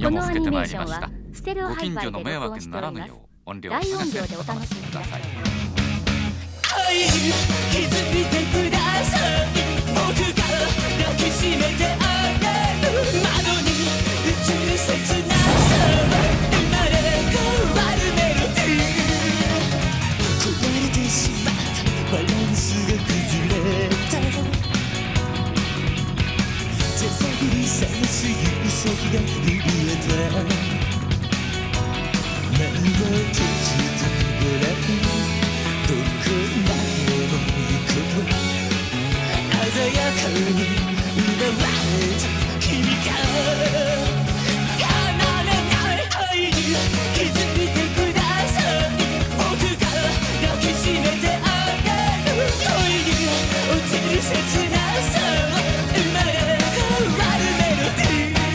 夜も更けてまいりました。 ご近所の迷惑にならぬよう音量を下げてお楽しみください。 気づいてください。僕が抱きしめてあげる。窓に映る切なさは生まれ変わるメロディー。壊れてしまったバランスが崩れた。手探り探す指先が震えた。目を閉じてごらん。どこまでも行こう。鮮やかに奪われた君が離れない愛に気づいてください。僕が抱きしめてあげる。恋に落ちる切なさは生まれ変わるメロディー。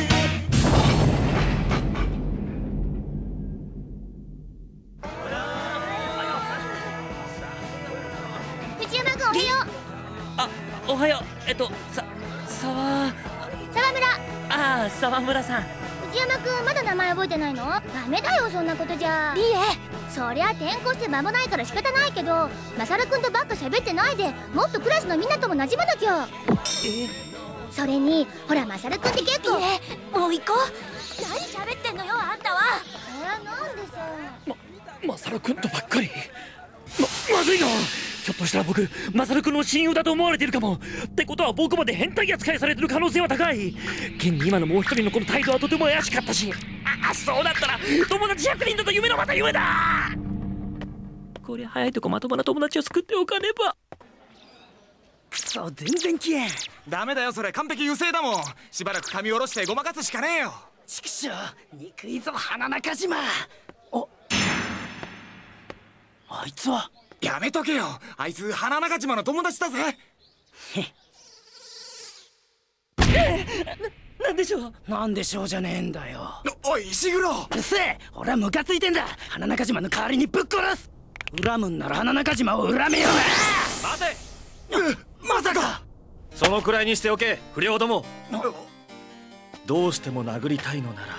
藤山君おはよう。 あ、おはよう。沢村。 ああ、沢村さん。 藤山君まだ名前覚えてないの？ダメだよそんなことじゃ。いいえ、そりゃ転校して間もないから仕方ないけど、マサル君とばっか喋ってないでもっとクラスのみんなとも馴染まなきゃ。それにほらマサル君って結構。もう行こう。何喋ってんのよあんたは。なんでさ。 マサル君とばっかり。まずいな。ひょっとしたら僕マサル君の親友だと思われているかも。ってことは僕まで変態扱いされてる可能性は高い。現に今のもう一人のこの態度はとても怪しかったし、そうだったら友達100人だと夢のまた夢だ。こりゃ早いとこまともな友達を作っておかねば。 くそ、全然消えん。 ダメだよそれ、完璧油性だもん。しばらく髪下ろしてごまかすしかねえよ。 畜生、憎いぞ花中島。あいつは。 やめとけよ、あいつ花中島の友達だぜ。 なんでしょう。 なんでしょうじゃねえんだよ。 おい石黒、 うっせえ、俺はムカついてんだ。花中島の代わりにぶっ殺す。恨むんなら花中島を恨めよな。 待て。まさか。 そのくらいにしておけ不良ども。どうしても殴りたいのなら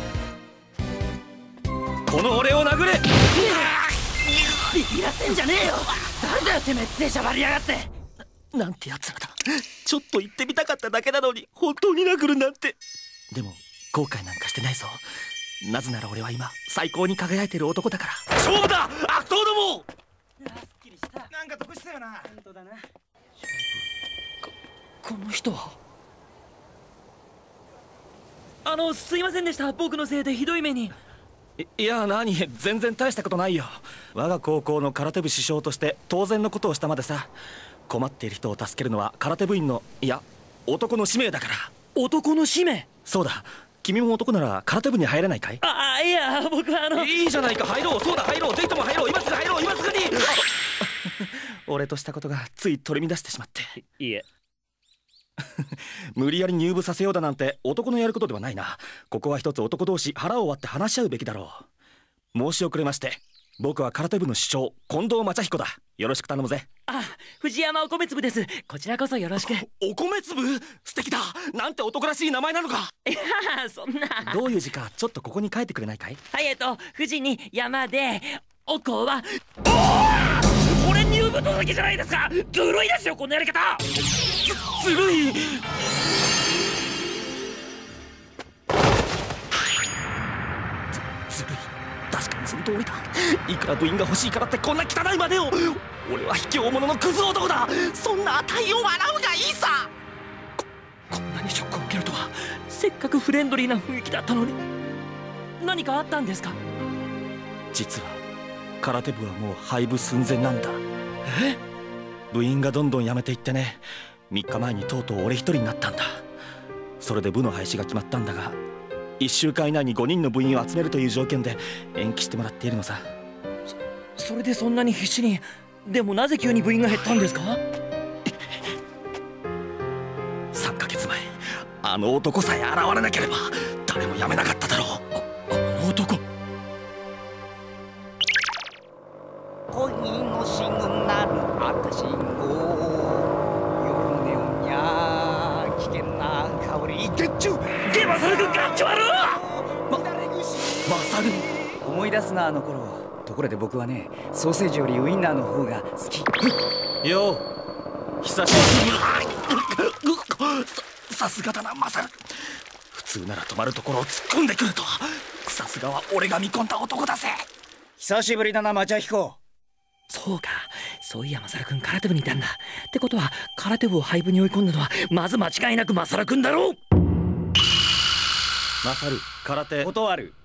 この俺を殴れ。 ビビらせんじゃねえよ。誰だよてめえ、出しゃばりやがって。 なんてやつらだ。ちょっと言ってみたかっただけなのに本当に殴るなんて。でも後悔なんかしてないぞ。なぜなら俺は今最高に輝いてる男だから。 勝負だ悪党ども。 すっきりした。 なんか得したよな。 本当だな。 この人は。すいませんでした。僕のせいでひどい目に。 いや何、全然大したことないよ。我が高校の空手部主将として当然のことをしたまでさ。困っている人を助けるのは空手部員の、いや男の使命だから。 男の使命。 そうだ、君も男なら空手部に入れないかい？ いや僕はいいじゃないか、入ろう。そうだ入ろう、ぜひとも入ろう。今すぐ入ろう、今すぐに。俺としたことがつい取り乱してしまって。 いえ無理やり入部させようだなんて男のやることではないな。ここは一つ男同士腹を割って話し合うべきだろう。申し遅れまして。僕は空手部の主将近藤正彦だ。よろしく頼むぜ。 藤山お米粒です。こちらこそよろしく。 お米粒素敵だ。なんて男らしい名前なのか。 いやそんな。 どういう字かちょっとここに書いてくれないかい？ はい、富士に山でおこは。これ入部届じゃないですか。ずるいですよこのやり方。 ずるい。ずるい。確かにその通りだ。いくら部員が欲しいからってこんな汚いまでを。俺は卑怯者のクズ男だ。そんな値を笑うがいいさ。 こんなにショックを受けるとは。せっかくフレンドリーな雰囲気だったのに。何かあったんですか？ 実は空手部はもう廃部寸前なんだ。部員がどんどん辞めていってね。3日前にとうとう俺一人になったんだ。それで部の廃止が決まったんだが、1週間以内に5人の部員を集めるという条件で延期してもらっているのさ。 それでそんなに必死に。でもなぜ急に部員が減ったんですか ？3ヶ月前あの男さえ現れなければ誰も辞めなかっただろう。 あの男。 恋のシグナル赤信号、夜ネオンや危険な香り。 ゲッチュゲマサル君かっちょ悪い。 マサル。 思い出すなあの頃。ところで僕はね、ソーセージよりウインナーの方が好き。 よう、久しぶり。さすがだなマサル。普通なら止まるところを突っ込んでくるとは。さすがは俺が見込んだ男だぜ。 久しぶりだなマチャヒコ。 そうか、そういやマサル君空手部にいたんだ。ってことは空手部を廃部に追い込んだのはまず間違いなくマサル君だろう。 マサル、空手断る。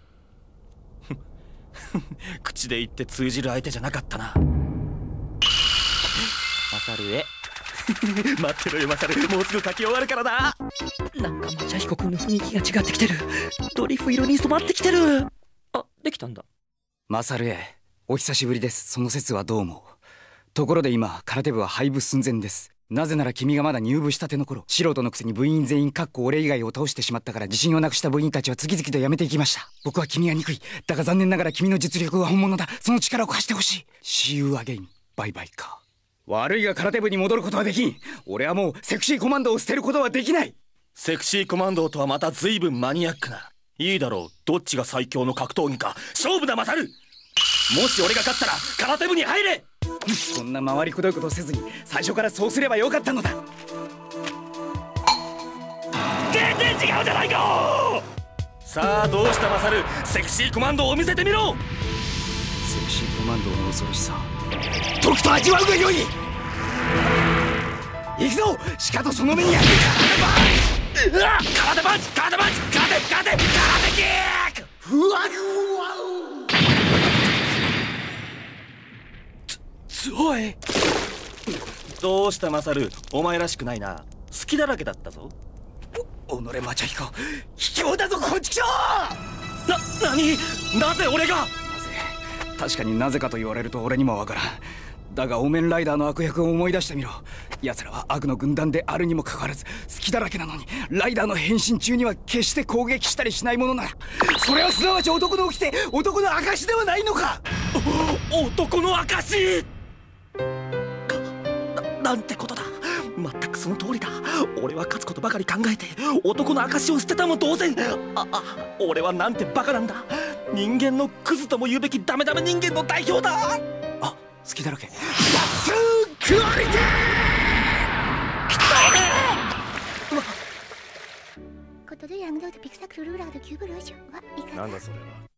口で言って通じる相手じゃなかったな。マサルへ。待ってろよマサル、もうすぐ書き終わるからな。 なんかマチャヒコ君の雰囲気が違ってきてる。ドリフ色に染まってきてる。あ、できたんだ。 マサルへ、お久しぶりです。その説はどうも。ところで今空手部は廃部寸前です。なぜなら君がまだ入部したての頃、素人のくせに部員全員俺以外を倒してしまったから、自信をなくした部員たちは次々と辞めていきました。僕は君が憎い。だが残念ながら君の実力は本物だ。その力を貸してほしい。 See you again。 バイバイか。悪いが空手部に戻ることはできん。俺はもうセクシーコマンドを捨てることはできない。 セクシーコマンドとはまた随分マニアックな。いいだろう、どっちが最強の格闘技か勝負だマサル。もし俺が勝ったら空手部に入れ。 こんな回りくどいことせずに最初からそうすればよかったのだ。 全然違うじゃないか。 さあどうしたマサル、セクシーコマンドを見せてみろ。 セクシーコマンドの恐ろしさ、とくと味わうがよい。行くぞ、しかとその目にやる。 空手パンチ、空手パンチ、空手パンチ、空手キック。 ふわふわ。 おい、どうしたマサル、お前らしくないな。隙だらけだったぞ。 おのれマチャヒコ、卑怯だぞこっちきしょう。なぜ俺が。 なぜ、確かになぜかと言われると俺にもわからん。だがオーメンライダーの悪役を思い出してみろ。奴らは悪の軍団であるにもかかわらず隙だらけなのに、ライダーの変身中には決して攻撃したりしないものなら、それはすなわち男の掟、男の証ではないのか。 男の証なんてことだ。全くその通りだ。俺は勝つことばかり考えて男の証を捨てたも同然。俺はなんてバカなんだ。人間のクズとも言うべきダメダメ人間の代表だ。 あ、隙だらけ。バッスークオリティ。 なんだそれ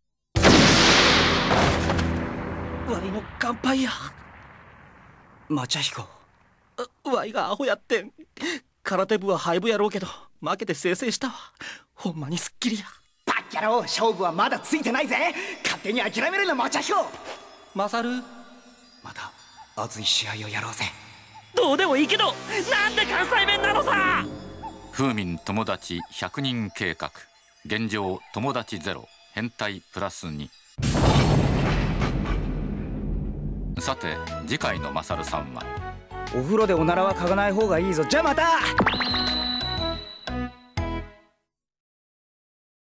は。ワイの乾杯や。 マチャヒコ、 ワイがアホやってん。空手部は廃部やろうけど負けてせいせいしたわ。ほんまにすっきりや。 バッキャロ、勝負はまだついてないぜ。勝手に諦めるなマチャヒコ。 マサル、 また熱い試合をやろうぜ。 どうでもいいけど、なんで関西弁なのさ。 風民友達100人計画、現状友達ゼロ、変態プラス2。さて次回のマサルさんは、 お風呂でおならは嗅がない方がいいぞ。じゃあまた。